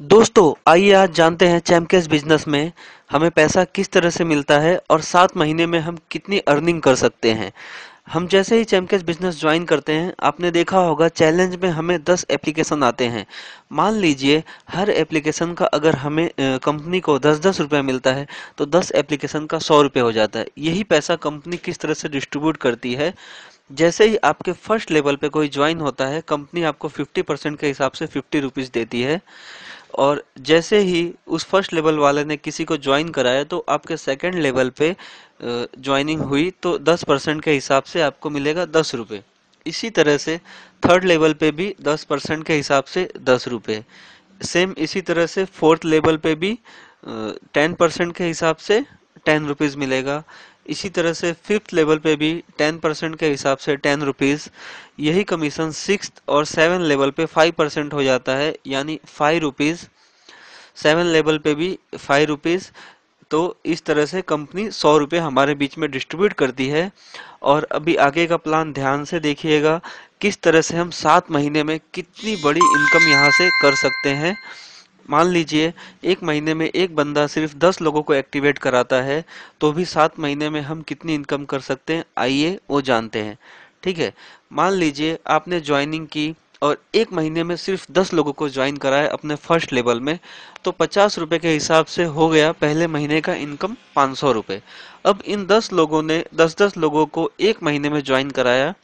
दोस्तों आइए आज जानते हैं चैमकेस बिजनेस में हमें पैसा किस तरह से मिलता है और 7 महीने में हम कितनी अर्निंग कर सकते हैं। हम जैसे ही चैमकेस बिजनेस ज्वाइन करते हैं आपने देखा होगा चैलेंज में हमें 10 एप्लीकेशन आते हैं। मान लीजिए हर एप्लीकेशन का अगर हमें कंपनी को 10-10 रुपये मिलता है तो 10 एप्लीकेशन का 100 रुपये हो जाता है। यही पैसा कंपनी किस तरह से डिस्ट्रीब्यूट करती है। जैसे ही आपके फर्स्ट लेवल पे कोई ज्वाइन होता है कंपनी आपको 50% के हिसाब से 50 रुपीज़ देती है और जैसे ही उस फर्स्ट लेवल वाले ने किसी को ज्वाइन कराया तो आपके सेकंड लेवल पे ज्वाइनिंग हुई तो 10% के हिसाब से आपको मिलेगा 10 रुपये। इसी तरह से थर्ड लेवल पे भी 10% के हिसाब से 10 रुपये। सेम इसी तरह से फोर्थ लेवल पे भी 10% के हिसाब से 10 रुपीज़ मिलेगा। इसी तरह से फिफ्थ लेवल पे भी 10% के हिसाब से 10 रुपीज़। यही कमीशन सिक्स्थ और सेवन लेवल पे 5% हो जाता है यानी 5 रुपीज़। सेवन लेवल पे भी 5 रुपीज़। तो इस तरह से कंपनी 100 रुपये हमारे बीच में डिस्ट्रीब्यूट करती है। और अभी आगे का प्लान ध्यान से देखिएगा किस तरह से हम 7 महीने में कितनी बड़ी इनकम यहाँ से कर सकते हैं। मान लीजिए एक महीने में एक बंदा सिर्फ 10 लोगों को एक्टिवेट कराता है तो भी 7 महीने में हम कितनी इनकम कर सकते हैं आइए वो जानते हैं। ठीक है, मान लीजिए आपने ज्वाइनिंग की और एक महीने में सिर्फ 10 लोगों को ज्वाइन कराया अपने फर्स्ट लेवल में तो 50 रुपए के हिसाब से हो गया पहले महीने का इनकम 500 रुपये। अब इन 10 लोगों ने 10-10 लोगों को एक महीने में ज्वाइन कराया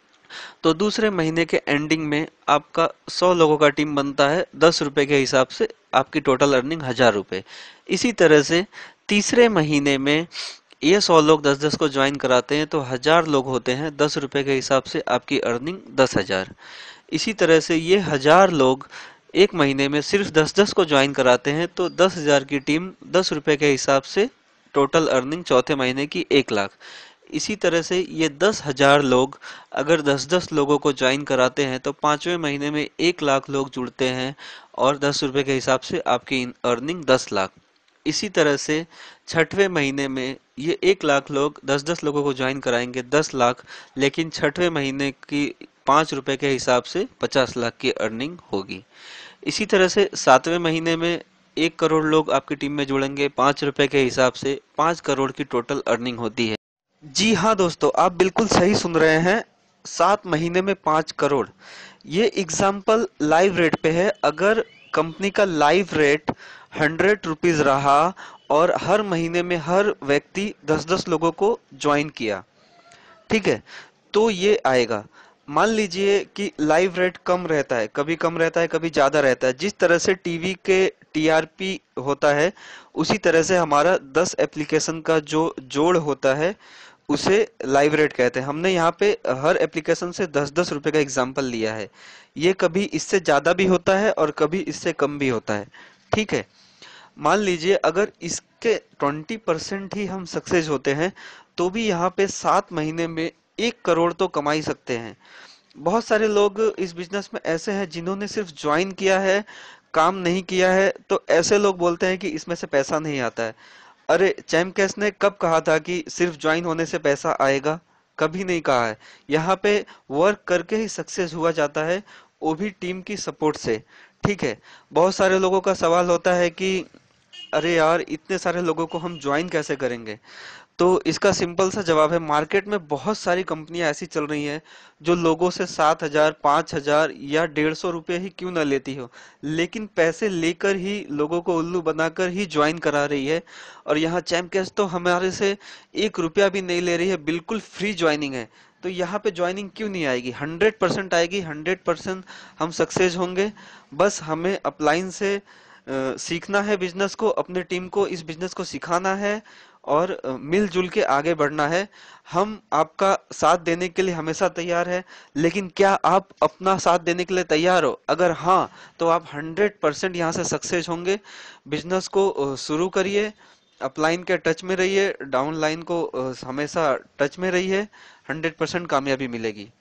तो दूसरे महीने के एंडिंग में आपका 100 लोगों का टीम बनता है 10 रुपए के हिसाब से आपकी टोटल अर्निंग 1000 रुपये। इसी तरह से तीसरे महीने में ये 100 लोग 10-10 को ज्वाइन कराते हैं तो 1000 लोग होते हैं 10 रुपए के हिसाब से आपकी अर्निंग 10,000। इसी तरह से ये 1000 लोग एक महीने में सिर्फ 10-10 को ज्वाइन कराते हैं तो 10,000 की टीम 10 रुपए के हिसाब से टोटल अर्निंग चौथे महीने की 1 लाख। इसी तरह से ये 10,000 लोग अगर 10-10 लोगों को ज्वाइन कराते हैं तो पांचवें महीने में 1 लाख लोग जुड़ते हैं और 10 रुपए के हिसाब से आपकी अर्निंग 10 लाख। इसी तरह से छठवें महीने में ये 1 लाख लोग 10-10 लोगों को ज्वाइन कराएंगे 10 लाख, लेकिन छठवें महीने की 5 रुपए के हिसाब से 50 लाख की अर्निंग होगी। इसी तरह से सातवें महीने में 1 करोड़ लोग आपकी टीम में जुड़ेंगे 5 रुपए के हिसाब से 5 करोड़ की टोटल अर्निंग होती है। जी हाँ दोस्तों, आप बिल्कुल सही सुन रहे हैं। 7 महीने में 5 करोड़, ये एग्जाम्पल लाइव रेट पे है। अगर कंपनी का लाइव रेट 100 रुपीज रहा और हर महीने में हर व्यक्ति 10-10 लोगों को ज्वाइन किया, ठीक है, तो ये आएगा। मान लीजिए कि लाइव रेट कम रहता है, कभी कम रहता है कभी ज्यादा रहता है। जिस तरह से टीवी के टीआरपी होता है उसी तरह से हमारा 10 एप्लीकेशन का जो जोड़ होता है उसे लाइव रेट कहते हैं। हमने यहाँ पे हर एप्लीकेशन से 10-10 रुपए का एग्जाम्पल लिया है। ये कभी इससे ज्यादा भी होता है और कभी इससे कम भी होता है। ठीक है, मान लीजिए अगर इसके 20% ही हम सक्सेस होते हैं तो भी यहाँ पे 7 महीने में 1 करोड़ तो कमा ही सकते हैं। बहुत सारे लोग इस बिजनेस में ऐसे हैं जिन्होंने सिर्फ ज्वाइन किया है, काम नहीं किया है, तो ऐसे लोग बोलते हैं कि इसमें से पैसा नहीं आता है। अरे चैमकेस ने कब कहा था कि सिर्फ ज्वाइन होने से पैसा आएगा? कभी नहीं कहा है। यहाँ पे वर्क करके ही सक्सेस हुआ जाता है, वो भी टीम की सपोर्ट से। ठीक है, बहुत सारे लोगों का सवाल होता है कि अरे यार इतने सारे लोगों को हम ज्वाइन कैसे करेंगे। तो इसका सिंपल सा जवाब है, मार्केट में बहुत सारी कंपनियां ऐसी चल रही हैं जो लोगों से 7,000 5,000 या 150 रुपये ही क्यों ना लेती हो, लेकिन पैसे लेकर ही लोगों को उल्लू बनाकर ही ज्वाइन करा रही है। और यहाँ चैमकेस तो हमारे से 1 रुपया भी नहीं ले रही है, बिल्कुल फ्री ज्वाइनिंग है। तो यहाँ पे ज्वाइनिंग क्यों नहीं आएगी? 100% आएगी, 100% हम सक्सेस होंगे। बस हमें अपलाइन से सीखना है बिजनेस को, अपने टीम को इस बिजनेस को सिखाना है और मिलजुल के आगे बढ़ना है। हम आपका साथ देने के लिए हमेशा तैयार है, लेकिन क्या आप अपना साथ देने के लिए तैयार हो? अगर हाँ तो आप 100% यहाँ से सक्सेस होंगे। बिजनेस को शुरू करिए, अपलाइन के टच में रहिए, डाउनलाइन को हमेशा टच में रहिए, 100% कामयाबी मिलेगी।